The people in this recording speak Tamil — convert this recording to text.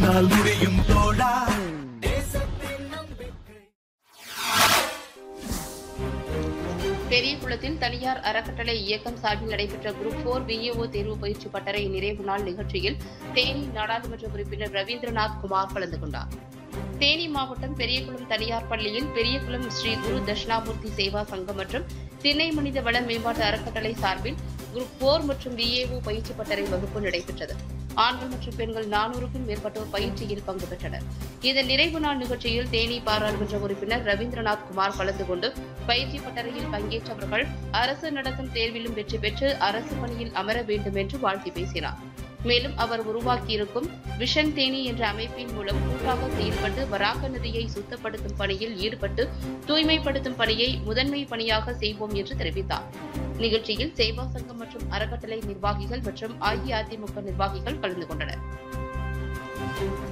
உன்னால் முடியும் தோழா. பெரியகுளத்தில் தனியார் அறக்கட்டளை இயக்கம் சார்பில் நடைபெற்ற குரூப் 4 VAO தேர்வு பயிற்சி பட்டறை நிறைவு நாள் நிகழ்ச்சியில் தேனி நாடாளுமன்ற உறுப்பினர் ரவீந்திரநாத் குமார் கலந்து கொண்டார். தேனி மாவட்டம் பெரியகுளம் தனியார் பள்ளியில் பெரியகுளம் ஸ்ரீ குரு தட்சிணாமூர்த்தி சேவா சங்கம் மற்றும் திணை மனித வள மேம்பாட்டு அறக்கட்டளை சார்பில் குரூப் 4 மற்றும் VAO பயிற்சி பட்டறை வகுப்பு நடைபெற்றது. ஆண்கள் மற்றும் பெண்கள் 400க்கும் மேற்பட்டோர் பயிற்சியில் பங்கு பெற்றனர். இதன் நிறைவு நாள் நிகழ்ச்சியில் தேனி பாராளுமன்ற உறுப்பினர் ரவீந்திரநாத் குமார் கலந்து கொண்டு பயிற்சி பட்டறையில் பங்கேற்றவர்கள் அரசு நடத்தும் தேர்விலும் வெற்றி பெற்று அரசு பணியில் அமர வேண்டும் என்று வாழ்த்தி பேசினார். மேலும் அவர் உருவாக்கியிருக்கும் விஷன் தேனி என்ற அமைப்பின் மூலம் கூட்டாக செயல்பட்டு வராக நதியை சுத்தப்படுத்தும் பணியில் ஈடுபட்டு தூய்மைப்படுத்தும் பணியை முதன்மை பணியாக செய்வோம் என்று தெரிவித்தார். நிகழ்ச்சியில் சேவா சங்கம் மற்றும் அறக்கட்டளை நிர்வாகிகள் மற்றும் அஇஅதிமுக நிர்வாகிகள் கலந்து கொண்டனர்.